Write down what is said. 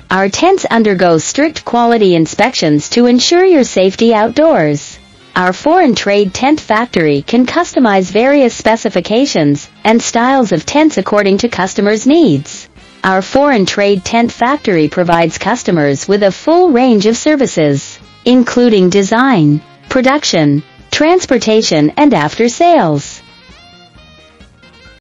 Our tents undergo strict quality inspections to ensure your safety outdoors. Our foreign trade tent factory can customize various specifications and styles of tents according to customers' needs. Our foreign trade tent factory provides customers with a full range of services, including design, production, transportation, and after-sales.